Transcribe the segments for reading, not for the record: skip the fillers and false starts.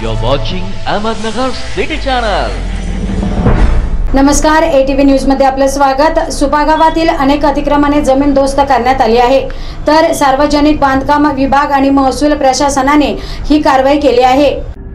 You're watching Ahmednagar City Channel. नमस्कार, ATV news मध्ये आपले स्वागत। सुपा गावातील अनेक अतिक्रमणे जमीनदोस्त करण्यात आली आहे, तर सार्वजनिक बांधकाम विभाग आणि महसूल प्रशासनाने ही कारवाई केली आहे।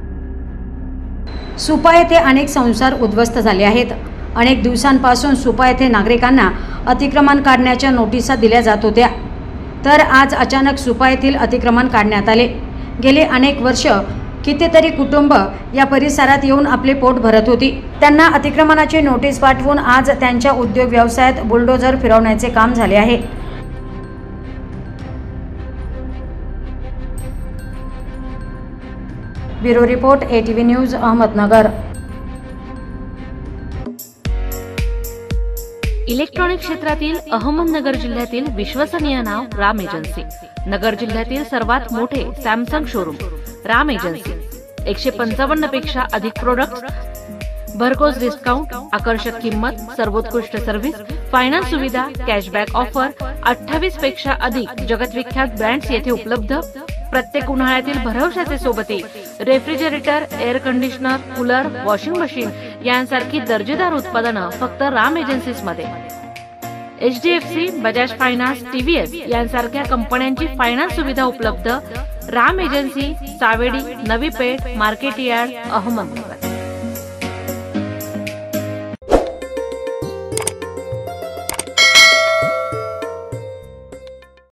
सुपा येथे अनेक संसार उद्ध्वस्त झाले आहेत। अनेक दिवसांपासून सुपा येथे नागरिकांना अतिक्रमण काढण्याच्या नोटिसा दिल्या जात होत्या, तर आज अचानक सुपा येथील अतिक्रमण काढण्यात आले। गेले अनेक वर्ष कितीतरी कुटुंब या परिसरात येऊन आपले पोट भरत होती। त्यांना अतिक्रमणाची नोटीस पाठवून आज त्यांच्या उद्योग व्यवसायात बुलडोझर फिरवण्याचे काम झाले आहे। Bureau report, ATV news, Ahmednagar. Electronic क्षेत्रातील अहमदनगर जिल्ह्यातील विश्वसनीय नाव राम एजन्सी। नगर जिल्ह्यातील सर्वात मोठे सॅमसंग शोरूम राम एजन्सी। 155 पेक्षा अधिक प्रोडक्ट्स, भरघोस डिस्काउंट, आकर्षक किंमत, सर्वोत्कृष्ट सर्व्हिस, फायनान्स सुविधा, कॅशबॅक ऑफर, 28 पेक्षा अधिक जगतविख्यात ब्रँड्स येथे उपलब्ध। प्रत्येक उन्हाळ्यातील भरवशाचे सोबती refrigerator, air conditioner, cooler, washing machine यांसारखी दर्जेदार उत्पादनं फक्त राम एजन्सीज मध्ये। HDFC, बजाज फायनान्स, TVS यांसारख्या कंपन्यांची फायनान्स सुविधा उपलब्ध। Ram agency, Savedi, Navi Peth, market yard, Ahmednagar.